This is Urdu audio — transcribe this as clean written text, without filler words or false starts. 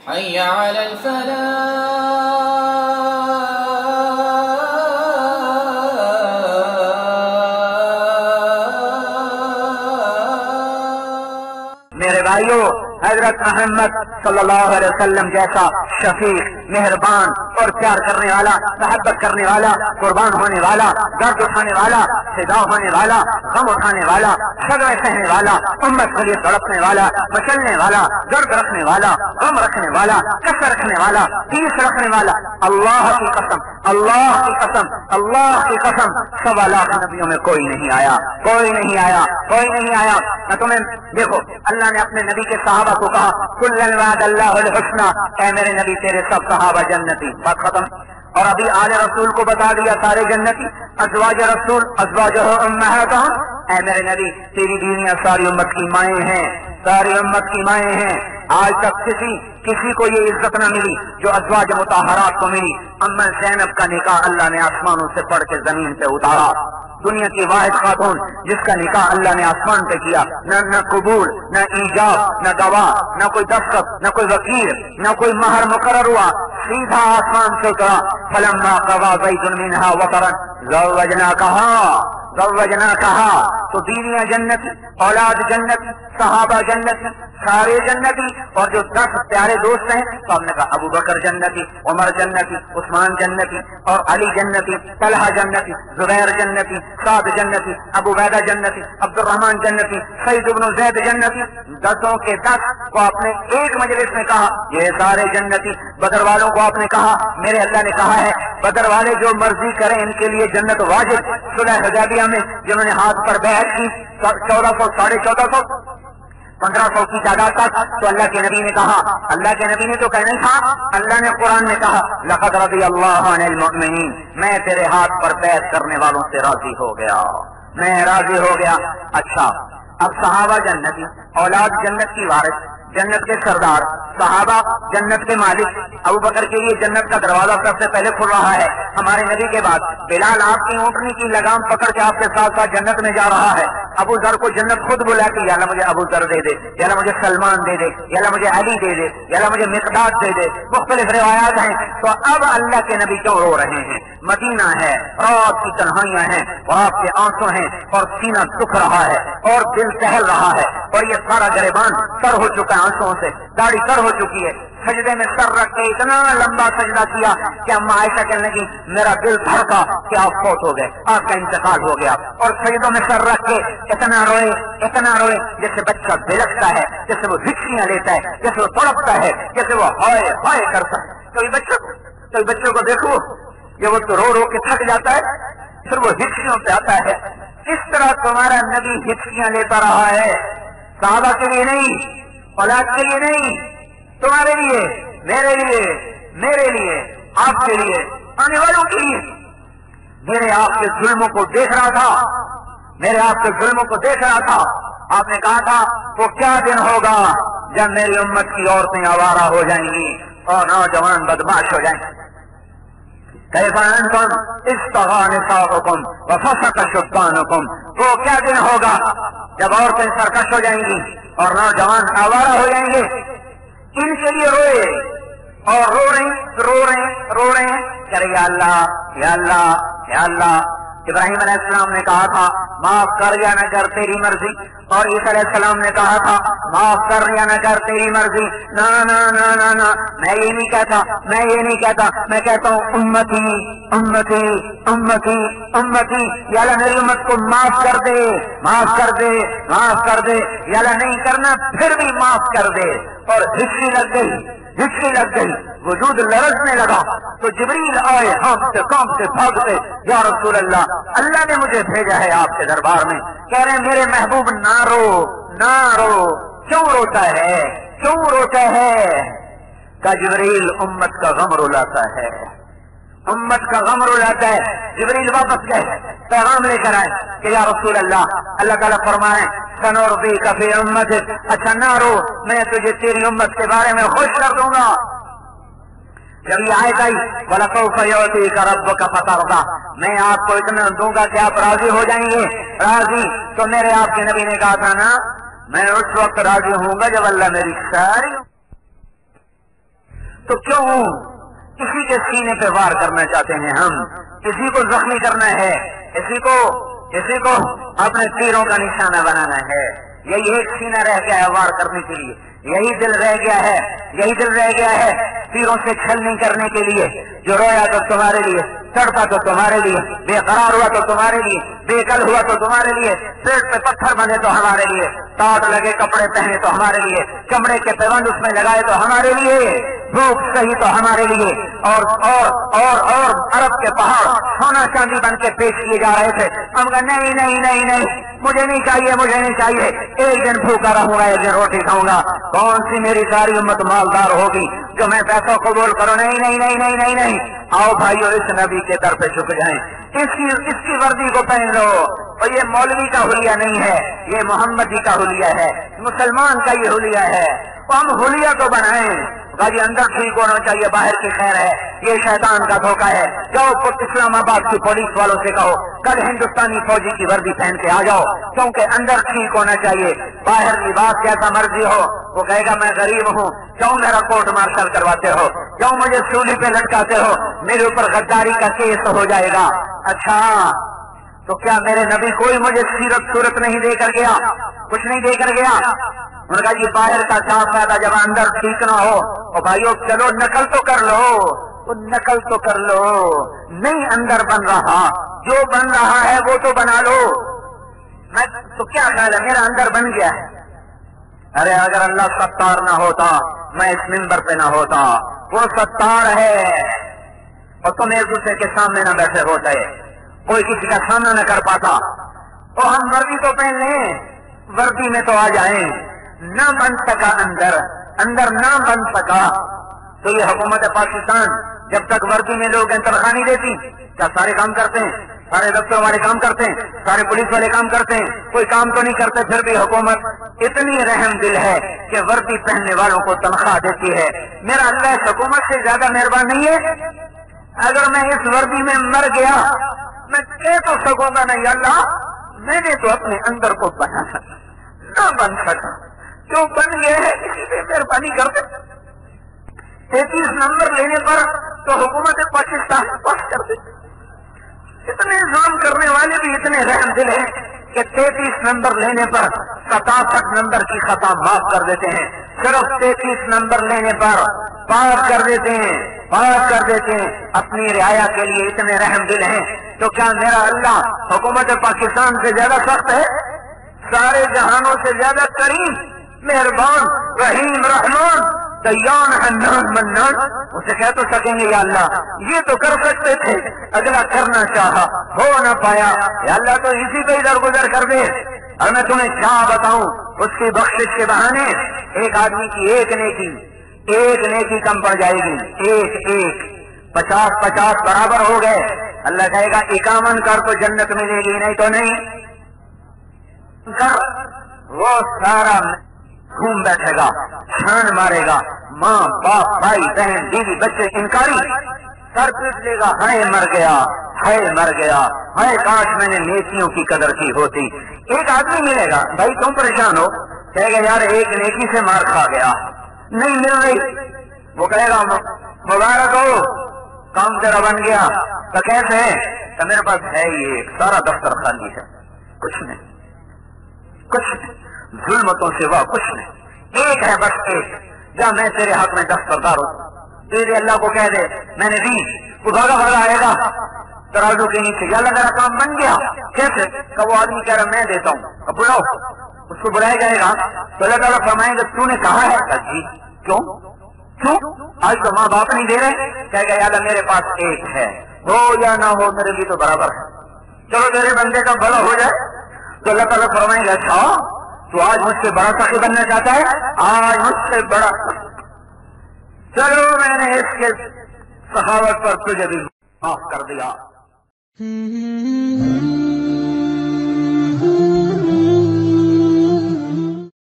حي على الفلاح. میرے بھائیو، حضرت محمد صلی اللہ علیہ وسلم جیسا شفیق، مہربان اور پیار کرنے والا، محبت کرنے والا، قربان ہونے والا، درد اٹھانے والا، فدا ہونے والا، غم اٹھانے والا، شجر سہنے والا، امت کے لیے تڑپنے والا، مچلنے والا، درد رکھنے والا، غم رکھنے والا، کشت رکھنے والا، تیس رکھنے والا، اللہ کی قسم، اللہ کی قسم، اللہ کی قسم، 1.25 لاکھ نبیوں میں کوئی نہیں آیا، کوئی نہیں آیا، کوئی نہیں آیا۔ میں تمہیں دیکھو، اللہ نے اپنے نبی کے صحابہ کو کہا کلن وعد اللہ الحسنى، اے میرے نبی تیرے سب صحابہ جنتی، بات ختم۔ اور ابھی آل رسول کو بتا دیا سارے جنتی، ازواج رسول ازواجہ امہاتہم، اے میرے نبی تیری بیویاں ساری امت کی مائیں ہیں، ساری امت کی مائیں ہیں۔ آج تک کسی کو یہ عزت نہ ملی جو ازواج مطہرات کو ملی۔ ام زینب کا نکاح اللہ نے آسمانوں سے پڑھ کے زمین پہ اتارا، دنیا کی واحد خاتون جس کا نکاح اللہ نے آسمان پہ کیا، نہ قبول، نہ ایجاب، نہ گواہ، نہ کوئی دستخط، نہ کوئی وکیل، نہ کوئی مہر مقرر ہوا، سیدھا آسمان سے اترا۔ فلما قضى زید منها وطرا زوجناکہا، تو بیویاں جنت، اولاد جنت، صحابہ جنت، سارے جنتی، اور جو 10 پیارے دوست ہیں تو ہم نے کہا ابو بکر جنتی، عمر جنتی، عثمان جنتی، اور علی جنتی، طلحہ جنتی، زبیر جنتی، سعد جنتی، ابو عبیدہ جنتی، عبد الرحمن جنتی، سعید بن زید جنتی۔ 10 کے 10 کو آپ نے ایک مجلس میں کہا یہ سارے جنتی۔ بدر والوں کو آپ نے کہا میرے اللہ نے کہا ہے بدر والے جو مرضی کریں ان کے لیے جنت واجب۔ صلح حدیبیہ میں جنہوں نے ہاتھ پر بیعت کی 1400 1450 1500 کی تعداد تک، تو اللہ کے نبی نے کہا، اللہ کے نبی نے تو کہنا تھا، اللہ نے قرآن میں کہا لقد رضی اللہ عن المؤمنین، میں تیرے ہاتھ پر بیعت کرنے والوں سے راضی ہو گیا، میں راضی ہو گیا۔ اچھا، اب صحابہ جنتی، اولاد جنت کی وارث، جنت کے سردار، صحابہ جنت کے مالک، ابو بکر کے لیے جنت کا دروازہ سب سے پہلے کھل رہا ہے ہمارے نبی کے بعد۔ بلال آپ کی اونٹنی کی لگام پکڑ کے آپ کے ساتھ ساتھ جنت میں جا رہا ہے۔ ابو ذر کو جنت خود بلاتی، یا اللہ مجھے ابو ذر دے دے، یا اللہ مجھے سلمان دے دے، یا اللہ مجھے علی دے دے، یا اللہ مجھے مقداد دے دے، مختلف روایات ہیں۔ تو اب اللہ کے نبی کیوں رو رہے ہیں؟ مدینہ ہے، رات کی تنہائیاں ہیں، اور آپ کے آنسو ہیں، اور سینہ دکھ رہا ہے، اور دل سہل رہا ہے، اور یہ سارا گریبان سر ہو چکا ہے آنسوؤں سے، داڑھی سر ہو چکی ہے۔ سجدے میں سر رکھ کے اتنا لمبا سجدہ کیا کہ اما عائشہ کہنے لگی میرا دل دھڑکا کہ آپ فوت ہو گئے، آپ کا انتقال ہو گیا۔ اور سجدوں میں سر رکھ کے اتنا روئے جیسے بچہ بلکتا ہے، جیسے وہ ہچکیاں لیتا ہے، جیسے وہ تڑپتا ہے، جیسے وہ ہائے ہائے کرتا ہے۔ کوئی بچوں کو دیکھو، یہ وہ تو رو رو کے تھک جاتا ہے، پھر وہ ہچکیوں پہ آتا ہے۔ اس طرح تمہارا نبی ہچکیاں لیتا رہا ہے، صحابہ کے لیے نہیں، اولاد کے لیے نہیں، تمہارے لیے، میرے لیے، آپ کے لیے، آنے والوں کے لیے۔ میرے آپ کے ظلموں کو دیکھ رہا تھا، آپ نے کہا تھا وہ کیا دن ہوگا جب میری امت کی عورتیں آوارہ ہو جائیں گی اور نوجوان بدماش ہو جائیں گے۔ کیف انتم استغى نساؤکم وفسق شبانکم، وہ کیا دن ہوگا جب عورتیں سرکش ہو جائیں گی اور نوجوان آوارہ ہو جائیں گے۔ ان کے لیے روئے اور رو رہے ہیں کہ یا اللہ۔ ابراہیم علیہ السلام نے کہا تھا معاف کر یا نہ کر تیری مرضی، اور عیسیٰ علیہ السلام نے کہا تھا معاف کر یا نہ کر تیری مرضی۔ نہ میں یہ نہیں کہتا، میں کہتا ہوں امتی یا اللہ میری امت کو معاف کر دے، یا اللہ نہیں کرنا پھر بھی معاف کر دے۔ اور ہچکی لگ گئی، وجود لرزنے لگا، تو جبریل آئے ہانپتے کانپتے بھاگتے، یا رسول اللہ نے مجھے بھیجا ہے آپ کے دربار میں، کہہ رہے ہیں میرے محبوب نہ رو، کیوں روتا ہے؟ کہ جبریل امت کا غم رلاتا ہے، جبریل واپس گئے، پیغام لے کر آئے کہ یا رسول اللہ تعالیٰ فرمائے سنرضیک فی امتک، اچھا نہ رو، میں تجھے تیری امت کے بارے میں خوش کر دوں گا۔ جب یہ آیت آئی وَلَسَوْفَ يُعْطِيكَ رَبُّكَ فَتَرْضَىٰ، میں آپ کو اتنا دوں گا کہ آپ راضی ہو جائیں گے، راضی۔ تو میرے آپ کے نبی نے کہا تھا نا میں اس وقت راضی ہوں گا جب اللہ میری ساری تو کیوں کسی کے سینے پہ وار کرنا چاہتے ہیں ہم؟ کسی کو زخمی کرنا ہے، کسی کو اپنے تیروں کا نشانہ بنانا ہے. یہی ایک سینہ رہ گیا ہے وار کرنے کے لیے، یہی دل رہ گیا ہے تیروں سے چھلنی کرنے کے لیے. جو رویا تو تمہارے لیے، تڑپا تو تمہارے لیے، بے قرار ہوا تو تمہارے لیے، بے کل ہوا تو تمہارے لیے، پیٹ پہ پتھر بنے تو ہمارے لیے، ٹاٹ لگے کپڑے پہنے تو ہمارے لیے، چمڑے کے پیوند اس میں لگائے تو ہمارے لیے، بھوک سہی تو ہمارے لیے. اور عرب کے پہاڑ سونا چاندی بن کے پیش کیے جا رہے تھے. ہم کہا نہیں، مجھے نہیں چاہیے. ایک دن بھوکا رہوں گا، ایک دن روٹی کھاؤں گا. کون سی میری ساری امت مالدار ہوگی جو میں پیسوں قبول کروں؟ نہیں. آؤ بھائیو، اس نبی کے در پہ جھک جائیں، اس کی وردی کو پہن لو. اور یہ مولوی کا حلیہ نہیں ہے، یہ محمدی کا حلیہ ہے، مسلمان کا یہ حلیہ ہے. تو ہم حلیہ تو بنائیں. جی اندر ٹھیک ہونا چاہیے، باہر کی خیر ہے، یہ شیطان کا دھوکہ ہے. جاؤ اسلام آباد کی پولیس والوں سے کہو کل ہندوستانی فوجی کی وردی پہن کے آ جاؤ، کیونکہ اندر ٹھیک ہونا چاہیے. باہر لباس جیسا مرضی ہو، وہ کہے گا میں غریب ہوں، کیوں میرا کورٹ مارشل کرواتے ہو، کیوں مجھے سولی پہ لٹکاتے ہو، میرے اوپر غداری کا کیس ہو جائے گا. اچھا تو کیا میرے نبی کوئی مجھے صورت نہیں دے کر گیا، کچھ نہیں دے کر گیا؟ انہوں نے کہا جی باہر کا کیا فائدہ جب اندر ٹھیک نہ ہو. اور بھائیو چلو نقل تو کر لو. نہیں اندر بن رہا، جو بن رہا ہے وہ تو بنا لو. میں تو کیا خیال ہے میرا اندر بن گیا ہے. ارے اگر اللہ ستار نہ ہوتا میں اس منبر پہ نہ ہوتا. وہ ستار ہے اور تم ایک دوسرے کے سامنے نہ بیٹھے ہوتے، کوئی کسی کا سامنا نہ کر پاتا. تو ہم وردی تو پہن لیں، وردی میں تو آ جائیں. نہ بن سکا اندر نہ بن سکا تو یہ حکومت پاکستان جب تک وردی میں لوگ تنخواہ نہیں دیتی، کیا سارے کام کرتے ہیں؟ سارے دفتر والے کام کرتے ہیں، سارے پولیس والے کام کرتے ہیں، کوئی کام تو نہیں کرتے. پھر بھی حکومت اتنی رحم دل ہے کہ وردی پہننے والوں کو تنخواہ دیتی ہے. میرا اللہ اس حکومت سے زیادہ مہربان نہیں ہے؟ اگر میں اس وردی میں مر گیا میں کہہ تو سکوں گا نہیں اللہ میں نے تو اپنے اندر کو بنا سکا، نہ بن سکا. جو بن گئے ہیں کسی پہ مہربانی کرتے. 33 نمبر لینے پر تو حکومت پاکستان پاس کر دیتے. اتنے ظلم کرنے والے بھی اتنے رحم دل ہیں کہ 33 نمبر لینے پر 67 نمبر کی خطا معاف کر دیتے ہیں. صرف 33 نمبر لینے پر پاس کر دیتے ہیں. اپنی رعایا کے لیے اتنے رحم دل ہیں. تو کیا میرا اللہ حکومت پاکستان سے زیادہ سخت ہے؟ سارے جہانوں سے زیادہ کریم، مہربان، رحیم، رحمان، دیان، حنان، منان. اسے کہہ تو سکیں گے یا اللہ یہ تو کر سکتے تھے، اگلا کرنا چاہا ہو نہ پایا، یا اللہ تو اسی پہ ادھر گزر کر دے. اور میں تمہیں کیا بتاؤں، اس کی بخشش کے بہانے ایک آدمی کی ایک نیکی کم پڑ جائے گی. ایک 50 برابر ہو گئے. اللہ کہے گا 51 کر تو جنت ملے گی، نہیں تو نہیں کر. وہ سارا گھوم بیٹھے گا، چھان مارے گا، ماں باپ بھائی بہن بیوی بچے انکاری، سر پیٹ لے گا، ہائے مر گیا، ہائے کاش میں نے نیکیوں کی قدر کی ہوتی. ایک آدمی ملے گا، بھائی تم پریشان ہو، کہے گا یار ایک نیکی سے مار کھا گیا، نہیں مل رہی. وہ کہے گا مبارک ہو کام تیرا بن گیا. تو کیسے ہے؟ تو میرے پاس ہے یہ سارا دفتر خالی ہے، کچھ نہیں، ظلمتوں سوا کچھ نہیں. ایک ہے بس ایک، جا میں تیرے حق میں دستبردار ہوں، تیرے اللہ کو کہہ دے میں نے دی. وہ بھاگا آئے گا ترازو کے نیچے، یا اللہ میرا کام بن گیا. کیسے؟ کہ وہ آدمی کہہ رہا میں دیتا ہوں. اب بلاؤ، اس کو بلایا جائے گا تو اللہ تعالیٰ فرمائیں گے تو نے کہا ہے؟ جی کیوں آج تو ماں باپ نہیں دے رہے. کہے گا یا اللہ میرے پاس ایک ہے، ہو یا نہ ہو میرے لیے تو برابر ہے، چلو میرے بندے کا بھلا ہو جائے. تو اللہ تعالیٰ فرمائیں گے اچھا تو آج مجھ سے بڑا سخی بننا چاہتا ہے، آج مجھ سے بڑا، چلو میں نے اس کے سخاوت پر تجھے بھی معاف کر دیا.